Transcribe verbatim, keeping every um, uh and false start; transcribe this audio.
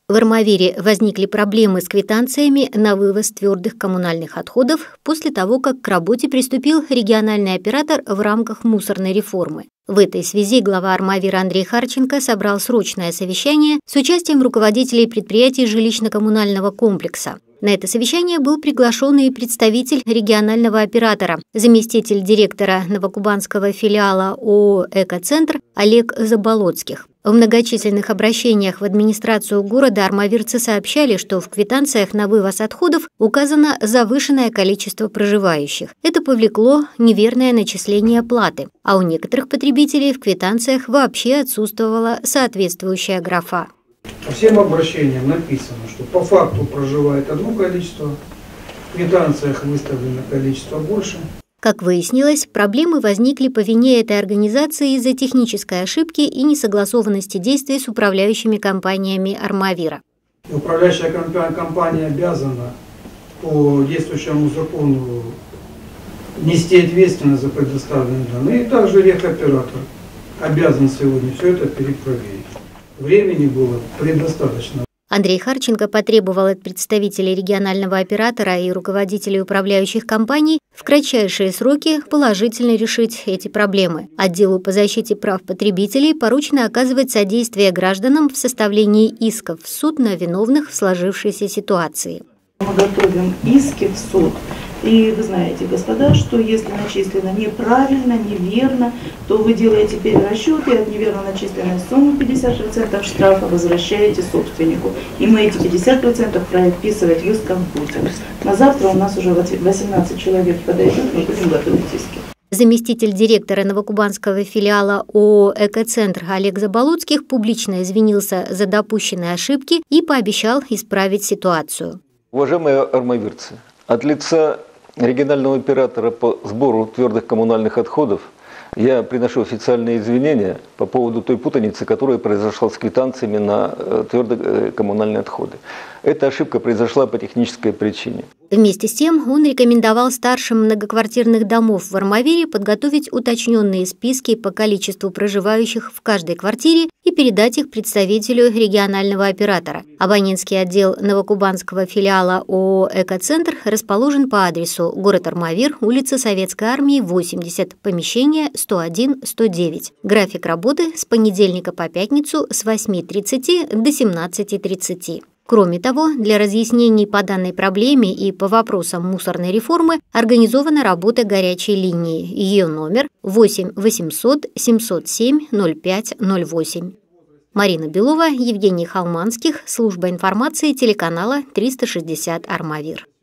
В Армавире возникли проблемы с квитанциями на вывоз твердых коммунальных отходов после того, как к работе приступил региональный оператор в рамках мусорной реформы. В этой связи глава Армавира Андрей Харченко собрал срочное совещание с участием руководителей предприятий жилищно-коммунального комплекса. На это совещание был приглашен и представитель регионального оператора, заместитель директора новокубанского филиала ООО «Экоцентр» Олег Заболоцких. В многочисленных обращениях в администрацию города армавирцы сообщали, что в квитанциях на вывоз отходов указано завышенное количество проживающих. Это повлекло неверное начисление платы, а у некоторых потребителей в квитанциях вообще отсутствовала соответствующая графа. По всем обращениям написано, что по факту проживает одно количество, в квитанциях выставлено количество больше. Как выяснилось, проблемы возникли по вине этой организации из-за технической ошибки и несогласованности действий с управляющими компаниями Армавира. Управляющая компания обязана по действующему закону нести ответственность за предоставленные данные, и также рехоператор обязан сегодня все это перепроверить. Времени было предостаточно. Андрей Харченко потребовал от представителей регионального оператора и руководителей управляющих компаний в кратчайшие сроки положительно решить эти проблемы. Отделу по защите прав потребителей поручено оказывать содействие гражданам в составлении исков в суд на виновных в сложившейся ситуации. Мы готовим иски в суд. И вы знаете, господа, что если начислено неправильно, неверно, то вы делаете перерасчет и от неверно начисленной суммы пятьдесят процентов штрафа возвращаете собственнику. И мы эти пятьдесят процентов прописывать в исках будем. На завтра у нас уже восемнадцать человек подойдет, мы будем готовить иски. Заместитель директора новокубанского филиала ООО «Экоцентр» Олег Заболоцких публично извинился за допущенные ошибки и пообещал исправить ситуацию. Уважаемые армавирцы, от лица регионального оператора по сбору твердых коммунальных отходов я приношу официальные извинения по поводу той путаницы, которая произошла с квитанциями на твердые коммунальные отходы. Эта ошибка произошла по технической причине. Вместе с тем он рекомендовал старшим многоквартирных домов в Армавире подготовить уточненные списки по количеству проживающих в каждой квартире и передать их представителю регионального оператора. Абонентский отдел новокубанского филиала ООО «Экоцентр» расположен по адресу город Армавир, улица Советской Армии, восемьдесят, помещение сто один сто девять. График работы с понедельника по пятницу с восьми тридцати до семнадцати тридцати. Кроме того, для разъяснений по данной проблеме и по вопросам мусорной реформы организована работа горячей линии. Ее номер восемь восемьсот семьсот семь ноль пять ноль восемь. Марина Белова, Евгений Холманских, служба информации телеканала триста шестьдесят Армавир.